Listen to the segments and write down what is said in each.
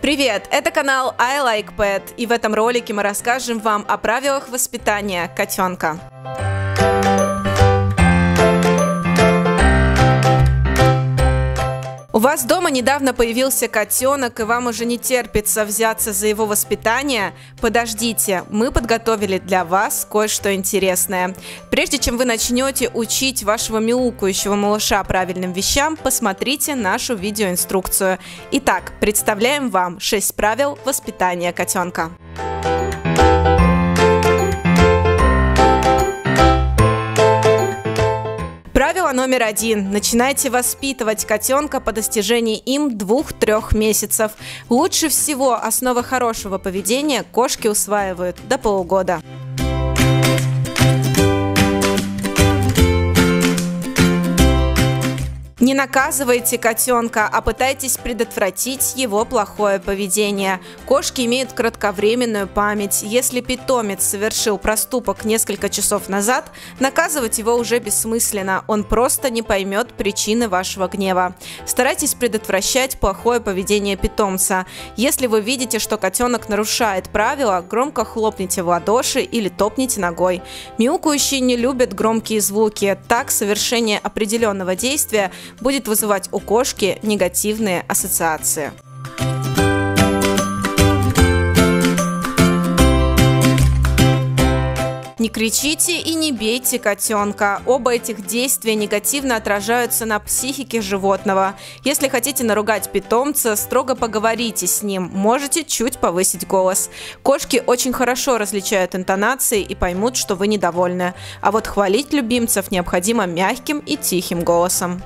Привет! Это канал I Like Pet, и в этом ролике мы расскажем вам о правилах воспитания котенка. У вас дома недавно появился котенок, и вам уже не терпится взяться за его воспитание? Подождите, мы подготовили для вас кое-что интересное. Прежде чем вы начнете учить вашего мяукающего малыша правильным вещам, посмотрите нашу видеоинструкцию. Итак, представляем вам 6 правил воспитания котенка. Правило номер 1. Начинайте воспитывать котенка по достижении им 2-3 месяцев. Лучше всего основы хорошего поведения кошки усваивают до полугода. Не наказывайте котенка, а пытайтесь предотвратить его плохое поведение. Кошки имеют кратковременную память. Если питомец совершил проступок несколько часов назад, наказывать его уже бессмысленно. Он просто не поймет причины вашего гнева. Старайтесь предотвращать плохое поведение питомца. Если вы видите, что котенок нарушает правила, громко хлопните в ладоши или топните ногой. Мяукающие не любят громкие звуки. Так совершение определенного действия будет вызывать у кошки негативные ассоциации. Не кричите и не бейте котенка. Оба этих действия негативно отражаются на психике животного. Если хотите наругать питомца, строго поговорите с ним. Можете чуть повысить голос. Кошки очень хорошо различают интонации и поймут, что вы недовольны. А вот хвалить любимцев необходимо мягким и тихим голосом.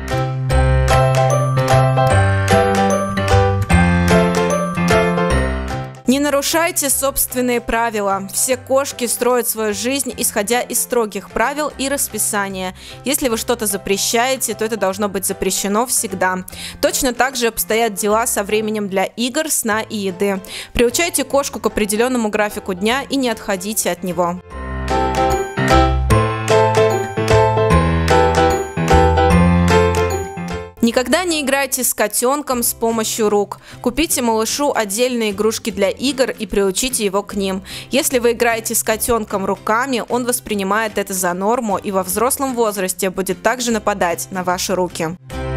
Не нарушайте собственные правила. Все кошки строят свою жизнь, исходя из строгих правил и расписания. Если вы что-то запрещаете, то это должно быть запрещено всегда. Точно так же обстоят дела со временем для игр, сна и еды. Приучайте кошку к определенному графику дня и не отходите от него. Никогда не играйте с котенком с помощью рук. Купите малышу отдельные игрушки для игр и приучите его к ним. Если вы играете с котенком руками, он воспринимает это за норму и во взрослом возрасте будет также нападать на ваши руки.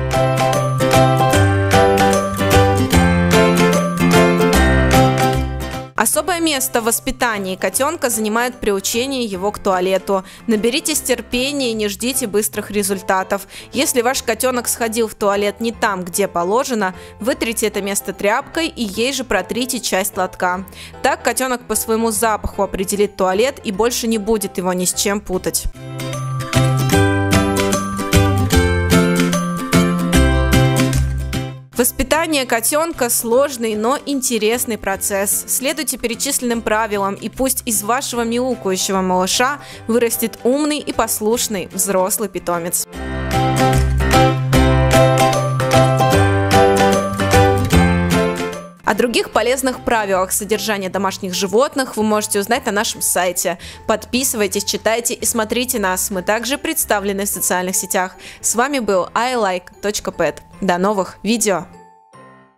Особое место в воспитании котенка занимает приучение его к туалету. Наберитесь терпения и не ждите быстрых результатов. Если ваш котенок сходил в туалет не там, где положено, вытрите это место тряпкой и ей же протрите часть лотка. Так котенок по своему запаху определит туалет и больше не будет его ни с чем путать. Воспитание котенка – сложный, но интересный процесс. Следуйте перечисленным правилам, и пусть из вашего мяукающего малыша вырастет умный и послушный взрослый питомец. О других полезных правилах содержания домашних животных вы можете узнать на нашем сайте. Подписывайтесь, читайте и смотрите нас. Мы также представлены в социальных сетях. С вами был ilike.pet. До новых видео!